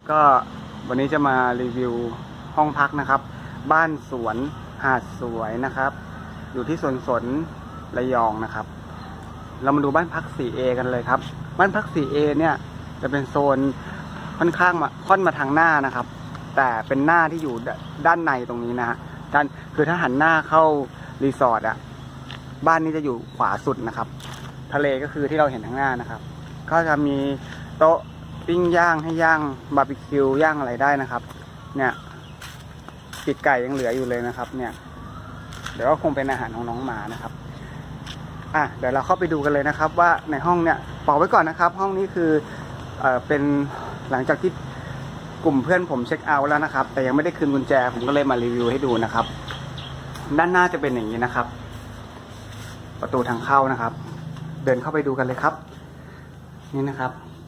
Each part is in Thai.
ก็วันนี้จะมารีวิวห้องพักนะครับบ้านสวนหาดสวยนะครับอยู่ที่สนระยองนะครับเรามาดูบ้านพัก 4A กันเลยครับบ้านพัก 4A เนี่ยจะเป็นโซนค่อนข้างค่อนมาทางหน้านะครับแต่เป็นหน้าที่อยู่ด้านในตรงนี้นะฮะคือถ้าหันหน้าเข้ารีสอร์ทอ่ะบ้านนี้จะอยู่ขวาสุดนะครับทะเลก็คือที่เราเห็นทางหน้านะครับก็จะมีโต๊ะปิ้งย่างให้ย่างบาร์บีคิวย่างอะไรได้นะครับเนี่ยปีกไก่ยังเหลืออยู่เลยนะครับเนี่ยเดี๋ยวก็คงเป็นอาหารของน้องหมานะครับเดี๋ยวเราเข้าไปดูกันเลยนะครับว่าในห้องเนี่ยบอกไว้ก่อนนะครับห้องนี้คือเป็นหลังจากที่กลุ่มเพื่อนผมเช็คเอาท์แล้วนะครับแต่ยังไม่ได้คืนกุญแจผมก็เลยมารีวิวให้ดูนะครับด้านหน้าจะเป็นอย่างนี้นะครับประตูทางเข้านะครับเดินเข้าไปดูกันเลยครับนี่นะครับ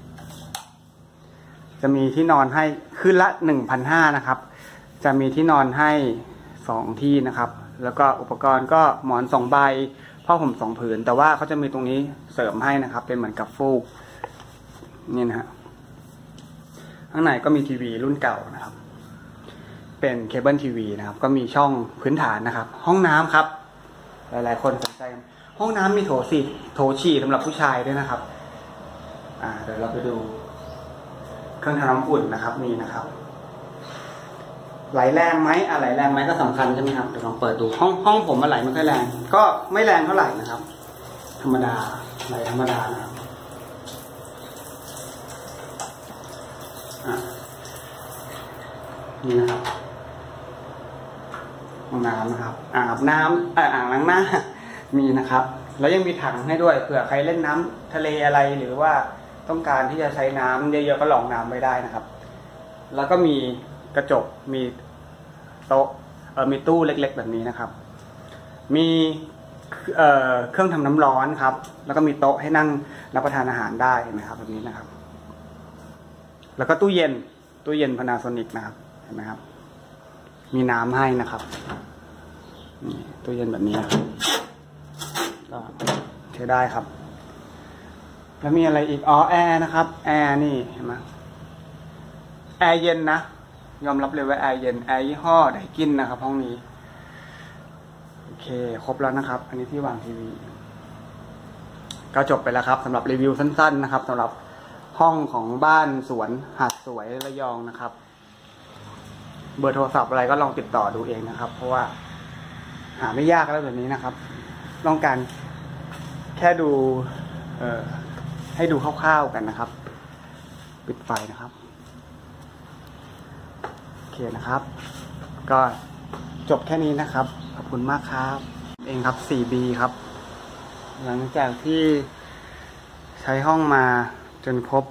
จะมีที่นอนให้คืนละ 1,500 นะครับจะมีที่นอนให้2ที่นะครับแล้วก็อุปกรณ์ก็หมอน2ใบผ้าห่ม2ผืนแต่ว่าเขาจะมีตรงนี้เสริมให้นะครับเป็นเหมือนกับฟูกนี่นะฮะข้างในก็มีทีวีรุ่นเก่านะครับเป็นเคเบิลทีวีนะครับก็มีช่องพื้นฐานนะครับห้องน้ำครับหลายๆคนสนใจห้องน้ำมีโถฉี่สำหรับผู้ชายด้วยนะครับเดี๋ยวเราไปดูเครื่องทำน้ำอุ่นนะครับนี่นะครับไหลแรงไหมไหลแรงไหมก็สำคัญใช่ไหมครับเดี๋ยวลองเปิดดูห้องผมไหลไม่ค่อยแรงก็ไม่แรงเท่าไหร่นะครับธรรมดาไหลธรรมดานะครับนี่นะครับห้องน้ำนะครับอ่างอาบน้ำอ่างล้างหน้ามีนะครับแล้วยังมีถังให้ด้วยเผื่อใครเล่นน้ำทะเลอะไรหรือว่าต้องการที่จะใช้น้ำเยอะๆก็ลองน้ำไว้ได้นะครับแล้วก็มีกระจกมีโต๊ะมีตู้เล็กๆแบบนี้นะครับมีเครื่องทำน้ำร้อนครับแล้วก็มีโต๊ะให้นั่งรับประทานอาหารได้นะครับแบบนี้นะครับแล้วก็ตู้เย็นPanasonicนะครับเห็นไหมครับมีน้ำให้นะครับนี่ตู้เย็นแบบนี้นะครับก็ใช้ได้ครับแล้วมีอะไรอีกแอร์นะครับแอร์นี่เห็นไหมแอร์เย็นนะยอมรับเลยว่าแอร์เย็นแอร์ยี่ห้อไดกินนะครับห้องนี้โอเคครบแล้วนะครับอันนี้ที่วางทีวีก็จบไปแล้วครับสำหรับรีวิวสั้นๆนะครับสำหรับห้องของบ้านสวนหาดสวยระยองนะครับเบอร์โทรศัพท์อะไรก็ลองติดต่อดูเองนะครับเพราะว่าหาไม่ยากแล้วแบบนี้นะครับต้องการแค่ดูให้ดูคร่าวๆกันนะครับปิดไฟนะครับโอเคนะครับก็จบแค่นี้นะครับขอบคุณมากครับเองครับ 4B ครับหลังจากที่ใช้ห้องมาจนครบ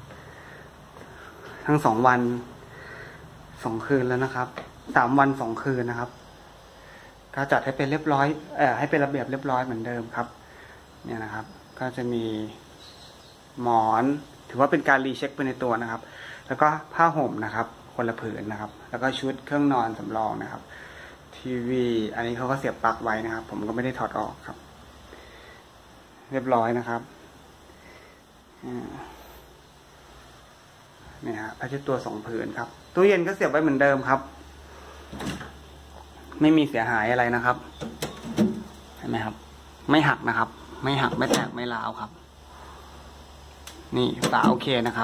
ทั้ง2 วัน 2 คืนแล้วนะครับ3 วัน 2 คืนนะครับก็จัดให้เป็นเรียบร้อยให้เป็นระเบียบเรียบร้อยเหมือนเดิมครับเนี่ยนะครับก็จะมีหมอนถือว่าเป็นการรีเช็คไปในตัวนะครับแล้วก็ผ้าห่มนะครับคนละผืนนะครับแล้วก็ชุดเครื่องนอนสำรองนะครับทีวีอันนี้เขาก็เสียบปลั๊กไว้นะครับผมก็ไม่ได้ถอดออกครับเรียบร้อยนะครับนี่ฮะผ้าเช็ดตัว2 ผืนครับตู้เย็นก็เสียบไว้เหมือนเดิมครับไม่มีเสียหายอะไรนะครับเห็นไหมครับไม่หักนะครับไม่หักไม่แตกไม่ร้าวครับนี่ฝาโอเคนะครับ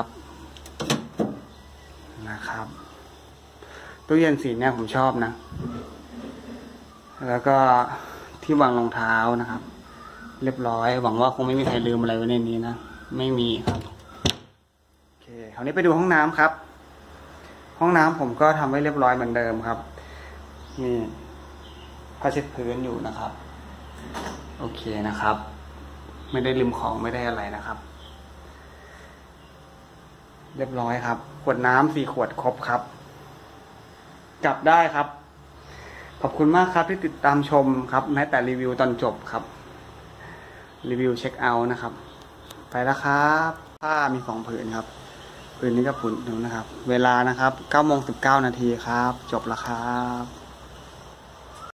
ตู้เย็นสีเนี่ยผมชอบนะแล้วก็ที่วางรองเท้านะครับเรียบร้อยหวังว่าคงไม่มีใครลืมอะไรไว้ในนี้นะไม่มีครับโอเคคราวนี้ไปดูห้องน้ำครับห้องน้ำผมก็ทำไว้เรียบร้อยเหมือนเดิมครับนี่ผ้าเช็ดพื้นอยู่นะครับโอเคนะครับไม่ได้ลืมของไม่ได้อะไรนะครับเรียบร้อยครับขวดน้ำ4 ขวดครบครับจับได้ครับขอบคุณมากครับที่ติดตามชมครับแม้แต่รีวิวตอนจบครับรีวิวเช็คเอาท์นะครับไปแล้วครับผ้ามี2 ผืนครับผืนนี้ก็ผืนนึงนะครับเวลานะครับ 9:19 นาทีครับจบแล้วครับ